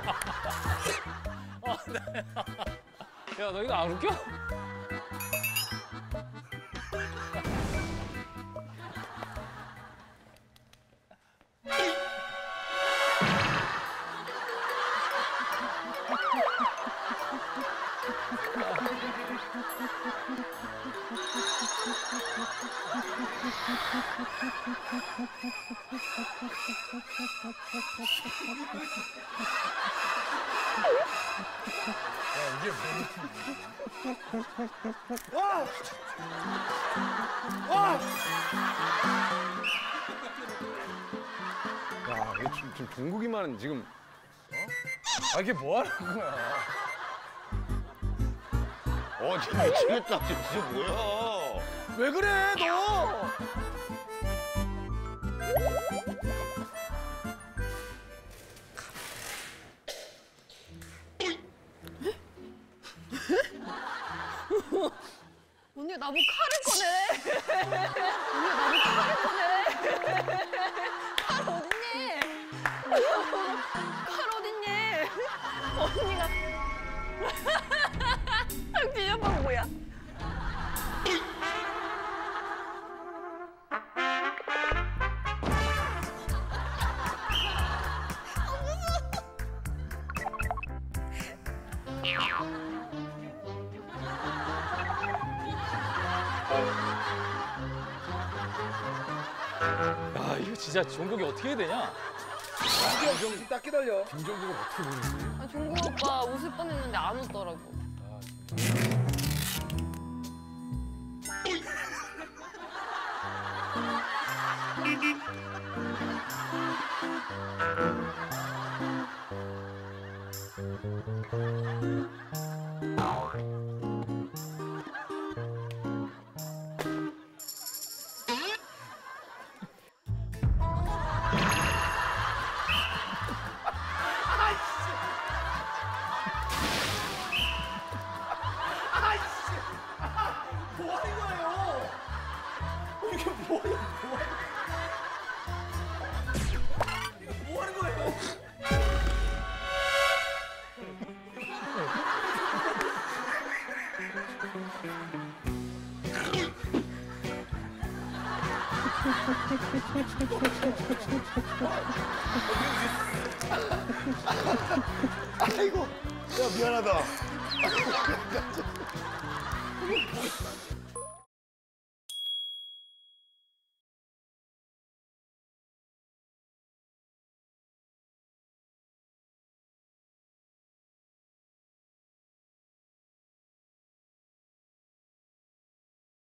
야, 너 이거 안 웃겨? 이게 뭐? 와! 와! 야, 이게 지금 종국이만은 지금 아, 이게 뭐 하는 거야? 진짜 미치겠다. 진짜 뭐야? 왜 그래, 너? 언니가 나보고 칼을 꺼내. 언니가 나보고 칼을 꺼내. 칼 어딨니? 칼 어딨니? 언니가. 당신 오빠 뭐야? 야, 이거 진짜 종국이 어떻게 해야 되냐? 김정국 딱 기다려. 김종국을 어떻게 보는지. 아, 종국 오빠 웃을 뻔했는데 안 웃더라고. 아이고, 야 미안하다.